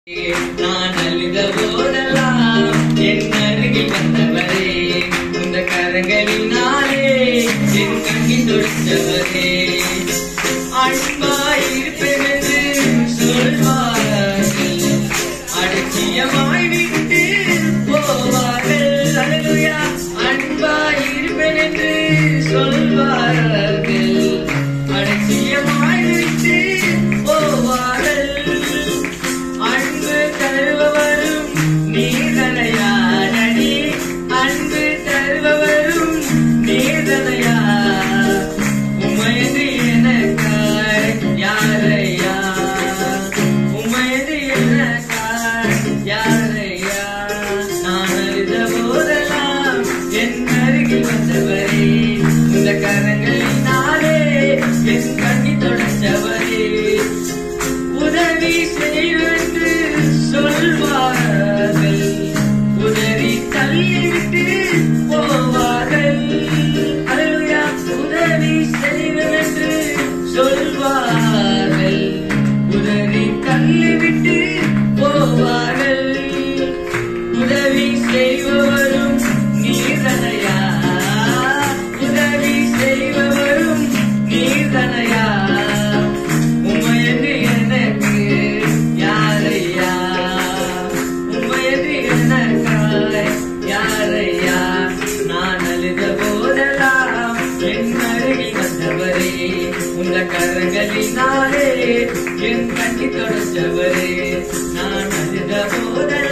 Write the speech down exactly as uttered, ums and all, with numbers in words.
நான் அழுத போதெல்லாம் என் அருகில் வந்தவரே, உந்த கரங்களினாலே என் கண்ணில் தொடுத்தவரே, அன்பாயிருப்பேன் என்று சொல்வார்கள், அலட்சியமாய் விட்டு போவார்கள். அல்லேலூயா. அன்பாயிருப்பேன் என்று சொல்வார்கள், அலட்சியமாய் விட்டு போவார்கள். அன்பு தருபவரும் நீதனையா நடி, அன்பு தருபவரும் நீதனையா, உமையது எனக்காய் யாரையா, உமையது எனக்காய் யாரையா. நான் அழுத போதெல்லாம் என் அருகில் வந்தவரே, இந்த கரங்களினாலே என் கண்ணி தொடச்சவரே, உதவி செய்வென்று சொல்வார்கள், உதவி தள்ளிவிட்டு போவார்கள். அல்லேலூயா. உதவி செய்வென்று சொல்வார்கள், உதவி தள்ளிவிட்டு போவார்கள். உதவி செய்பவரும் நீதனையா, உதவி செய்பவரும் நீதனையா, உமையது எனக்கு யாரையா, உமையது எனக்காய் யாரையா. நான் அழுத போதெல்லாம் என் அருகில் வந்தவரே, உங்க கரங்களினாலே என் கண்ணி தொடச்சவரே, நான் அழுத போதெல்லாம்